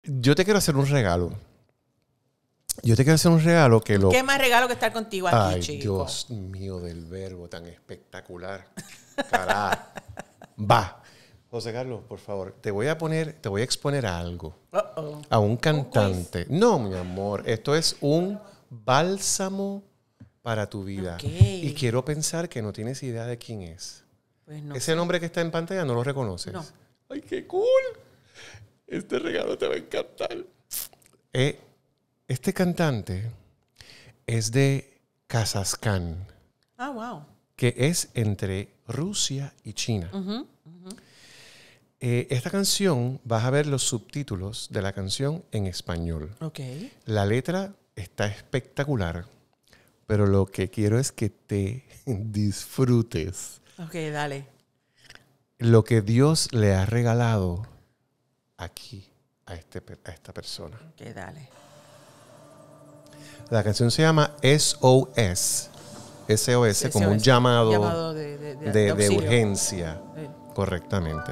Yo te quiero hacer un regalo. Yo te quiero hacer un regalo que lo... ¿Qué más regalo que estar contigo aquí, Ay, chico? Dios mío del verbo tan espectacular. Carajo. Va. José Carlos, por favor, te voy a exponer a algo. A un cantante. No, mi amor, esto es un bálsamo para tu vida. Okay. Y quiero pensar que no tienes idea de quién es. Pues no Ese sé. nombre que está en pantalla no lo reconoces. No. ¡Ay, qué cool! Este regalo te va a encantar. Este cantante es de Kazajstán, Ah, wow. que es entre Rusia y China. Esta canción, vas a ver los subtítulos de la canción en español. Ok. La letra está espectacular, pero lo que quiero es que te disfrutes Ok, dale. lo que Dios le ha regalado aquí a esta persona. Ok, dale. La canción se llama SOS. SOS, como un llamado de auxilio. urgencia. Correctamente.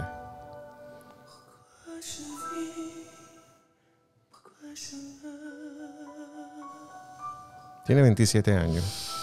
Tiene 27 años.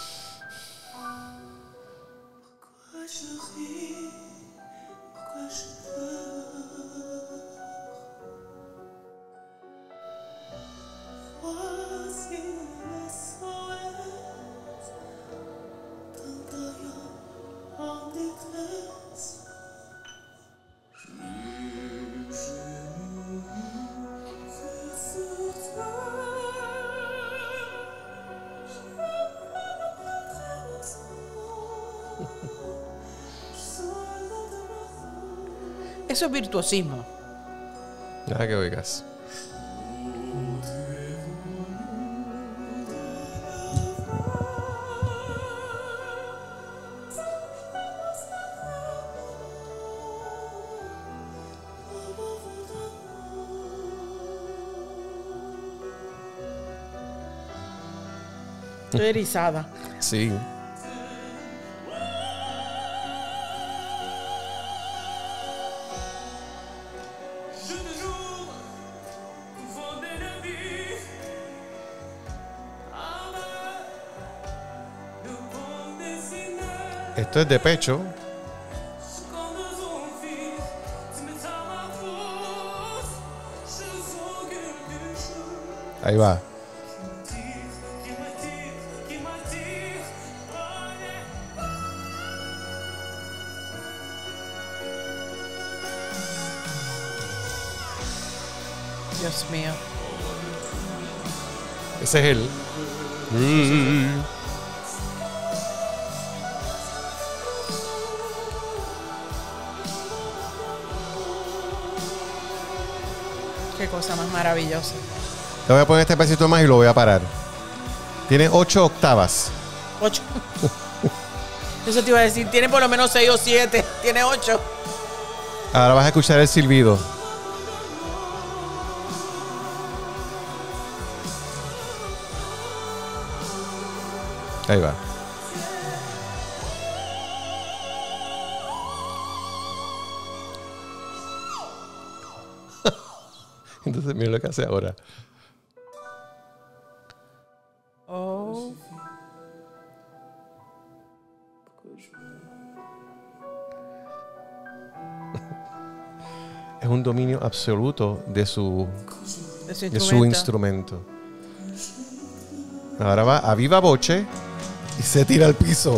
Eso es virtuosismo. Nada que oigas. Estoy erizada. Sí. Esto es de pecho. Ahí va. Dios mío. Ese es él. Qué cosa más maravillosa. Te voy a poner este pedacito más y lo voy a parar. Tiene 8 octavas. 8. Eso te iba a decir. Tiene por lo menos 6 o 7. Tiene 8. Ahora vas a escuchar el silbido. Ahí va. Entonces mira lo que hace ahora. Oh. Es un dominio absoluto de su instrumento. Ahora va a viva voce y se tira al piso.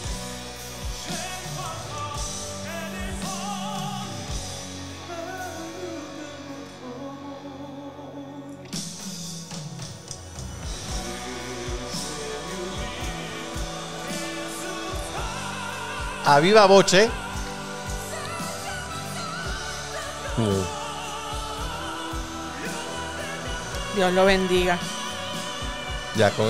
A viva voce. Dios lo bendiga. Ya con.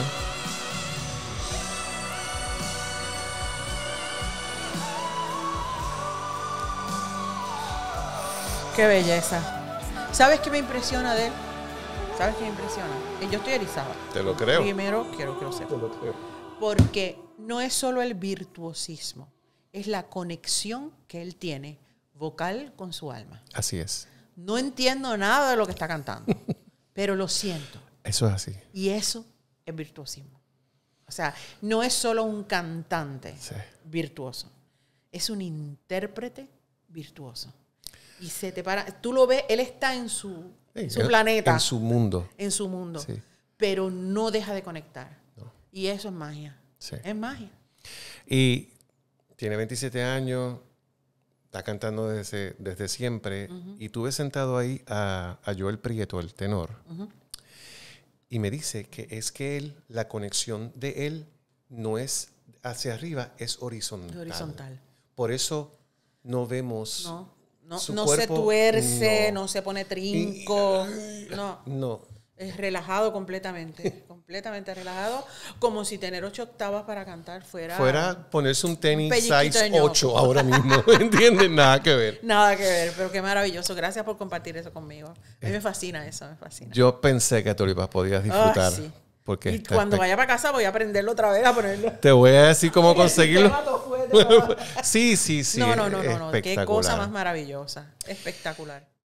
Qué belleza. ¿Sabes qué me impresiona de él? ¿Sabes qué me impresiona? Que yo estoy erizada. Te lo creo. Primero, quiero que lo sepas. Te lo creo. Porque no es solo el virtuosismo, es la conexión que él tiene vocal con su alma. Así es. No entiendo nada de lo que está cantando, pero lo siento. Eso es así. Y eso es virtuosismo. O sea, no es solo un cantante virtuoso, es un intérprete virtuoso. Y se te para, tú lo ves, él está en su planeta. En su mundo. En su mundo. Sí. Pero no deja de conectar. No. Y eso es magia. Sí. Es magia. Y tiene 27 años, está cantando desde siempre. Y tuve sentado ahí a Joel Prieto, el tenor. Y me dice que es que la conexión de él no es hacia arriba, es horizontal. Horizontal. Por eso no vemos No cuerpo, se tuerce, no se pone trinco. No. Es relajado completamente. Completamente relajado. Como si tener 8 octavas para cantar fuera ponerse un tenis pellizquito size de ñoco. 8 ahora mismo. ¿Entiendes? Nada que ver. Nada que ver, pero qué maravilloso. Gracias por compartir eso conmigo. A mí me fascina eso, me fascina. Yo pensé que tú lo podías disfrutar. Sí. Porque Y cuando vaya para casa voy a aprenderlo otra vez, a ponerlo. Te voy a decir cómo conseguirlo. No. Sí. Qué cosa Espectacular. más maravillosa. Espectacular.